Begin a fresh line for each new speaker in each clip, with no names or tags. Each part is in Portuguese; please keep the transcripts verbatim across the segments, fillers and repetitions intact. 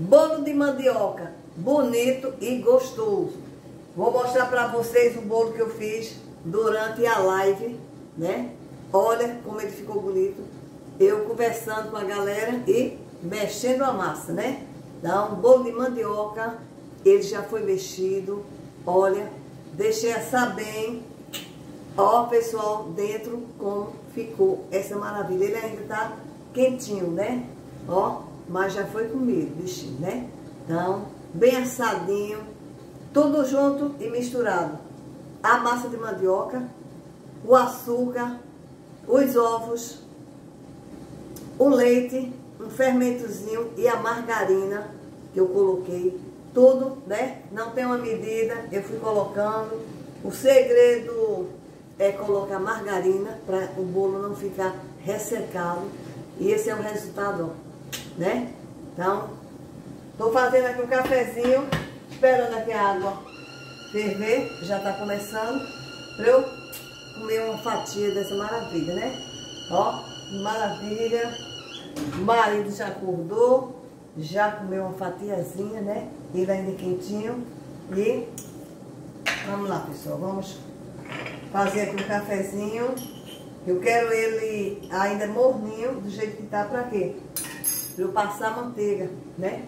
Bolo de mandioca, bonito e gostoso. Vou mostrar para vocês o bolo que eu fiz durante a live, né? Olha como ele ficou bonito. Eu conversando com a galera e mexendo a massa, né? Então, bolo de mandioca, ele já foi mexido. Olha, deixei assar bem. Ó, pessoal, dentro como ficou essa maravilha. Ele ainda tá quentinho, né? Ó, mas já foi comido, bichinho, né? Então, bem assadinho, tudo junto e misturado. A massa de mandioca, o açúcar, os ovos, o leite, um fermentozinho e a margarina que eu coloquei. Tudo, né? Não tem uma medida, eu fui colocando. O segredo é colocar margarina para o bolo não ficar ressecado. E esse é o resultado, ó, né? Então, tô fazendo aqui um cafezinho, esperando aqui a água ferver, já tá começando, para eu comer uma fatia dessa maravilha, né? Ó, maravilha. O marido já acordou, já comeu uma fatiazinha, né? Ele ainda quentinho. E vamos lá, pessoal, vamos fazer aqui um cafezinho. Eu quero ele ainda morninho, do jeito que tá, pra quê? Pra eu passar a manteiga, né?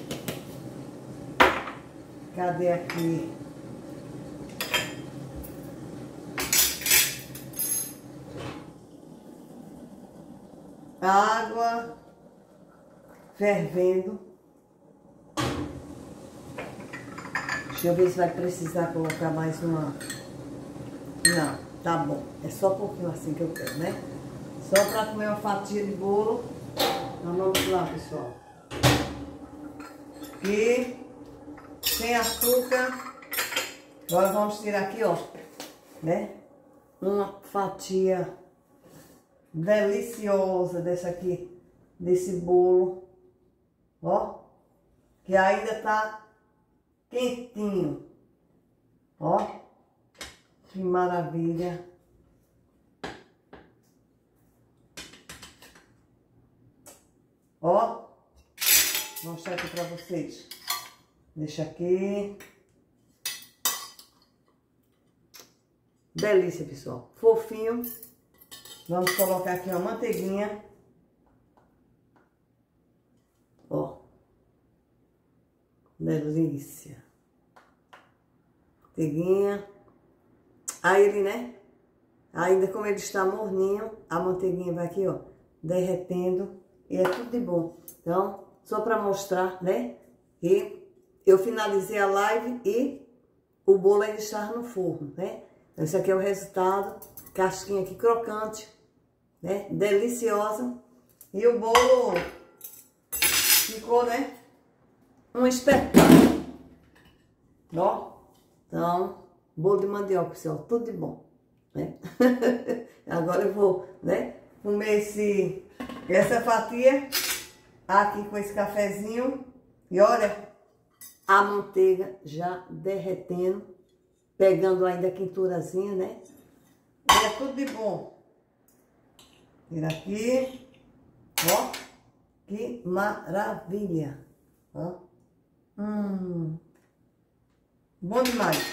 Cadê aqui? Água fervendo. Deixa eu ver se vai precisar colocar mais uma. Não, tá bom. É só um pouquinho assim que eu quero, né? Só pra comer uma fatia de bolo. Então vamos lá, pessoal. E sem açúcar. Agora vamos tirar aqui, ó, né? Uma fatia deliciosa dessa aqui, desse bolo, ó, que ainda tá quentinho, ó, que maravilha. Ó, vou mostrar aqui pra vocês. Deixa aqui. Delícia, pessoal, fofinho. Vamos colocar aqui uma manteiguinha. Ó. Delícia. Manteiguinha. Aí ele, né? Ainda como ele está morninho, a manteiguinha vai aqui, ó, derretendo. E é tudo de bom. Então, só para mostrar, né? E eu finalizei a live e o bolo ainda está no forno, né? Então, esse aqui é o resultado. Casquinha aqui crocante, né? Deliciosa. E o bolo ficou, né? Um espetáculo. Ó. Então, bolo de mandioca, pessoal. Tudo de bom, né? Agora eu vou, né? Comer esse, essa fatia aqui com esse cafezinho. E olha, a manteiga já derretendo. Pegando ainda a quinturazinha, né? E é tudo de bom. Tira aqui. Ó. Que maravilha. Ó. Hum. Bom demais.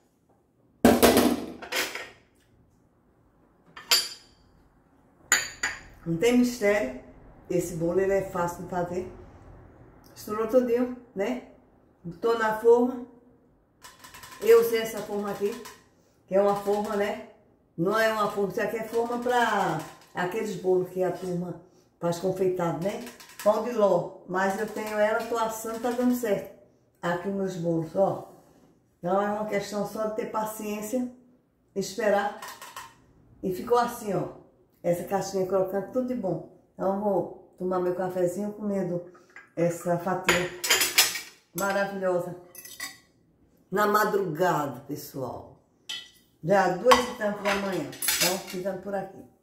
Não tem mistério. Esse bolo ele é fácil de fazer. Estourou tudinho, né? Botou na forma. Eu usei essa forma aqui, que é uma forma, né? Não é uma forma, isso aqui é forma para aqueles bolos que a turma faz confeitado, né? Pão de ló. Mas eu tenho ela, tô assando, tá dando certo. Aqui meus bolos, ó. Então é uma questão só de ter paciência, esperar. E ficou assim, ó. Essa caixinha crocante, tudo de bom. Então vou tomar meu cafezinho comendo essa fatia maravilhosa. Na madrugada, pessoal. Já duas e tanto da manhã. Então, ficando por aqui.